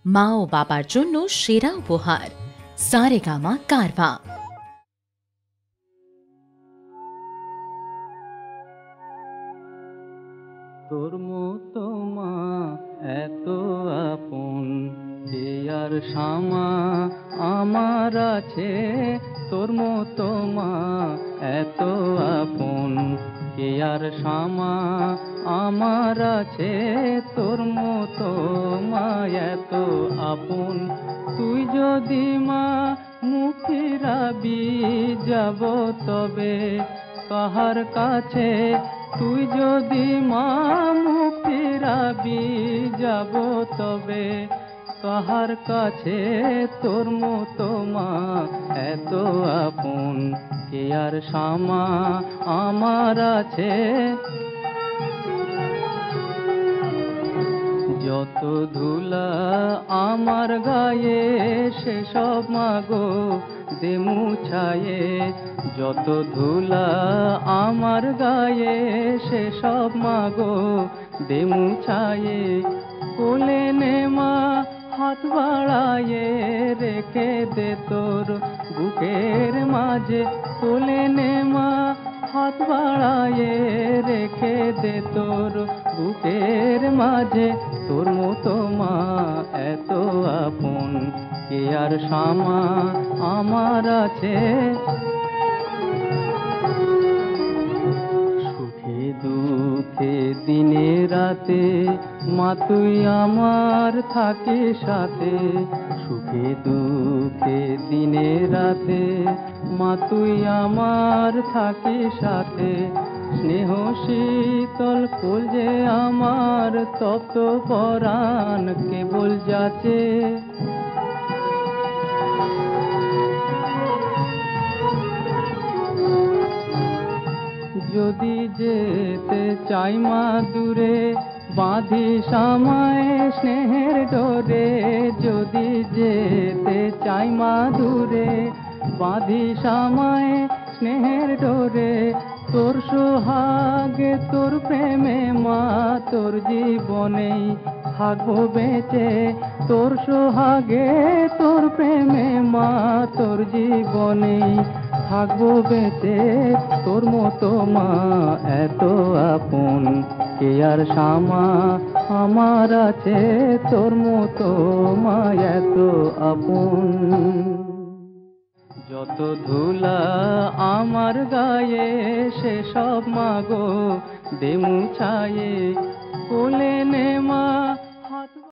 মা ও বাবার জন্য সেরা উপহার সারেগামা কারভা। তোর মতো মা এত আপন কে আর শামা আমার আছে, তোর মতো মা এত আপন কে আর শামা আমার আছে, তোর মতো মা এত আপন। তুই যদি মা মুখ ফিরাবি যাব তবে কাহার কাছে, তুই যদি মা মুখ ফিরাবি যাব তবে কাহার কাছে, তোর মতো মা এত আপন কে আর শামা আমার আছে। যত ধুলা আমার গায়ে সেসব মাগো দে মুছায়ে, যত ধুলা আমার গায়ে সেসব মাগো দে মুছায়ে। কোলে নে মা হাত বাড়ায়ে রেখে দে তোর বুকের মাঝে, কোলে নে মা হাত বাড়ায়ে রেখে দে তোর বুকের মাঝে, তোর মতো মা এত আপন কে আর শামা আমার আছে। সুখে দুঃখে দিনে রাতে মা তুই আমার থাকিস সাথে, সুখে দুঃখে দিনে রাতে মা তুই আমার থাকিস সাথে। স্নেহ শীতল ফুল যে আমার তপ্ত পরাণ কেবল যাচে, যদি যেতে চাই মা দূরে বাঁধিস আমায় স্নেহের ডোরে, যদি যেতে চাই মা দূরে বাঁধিস আমায় স্নেহের ডোরে। তোর সোহাগে তোর প্রেমে মা তোর জীবনেই থাকবো বেঁচে, তোর সোহাগে তোর প্রেমে মা তোর জীবনেই থাকবো বেঁচে, তোর মতো মা এত আপন কে আর শামা আমার আছে, তোর মতো মা এত আপন। যত ধুলা আমার গায়ে সেসব মাগো দে মুছায়ে, কোলে নে মা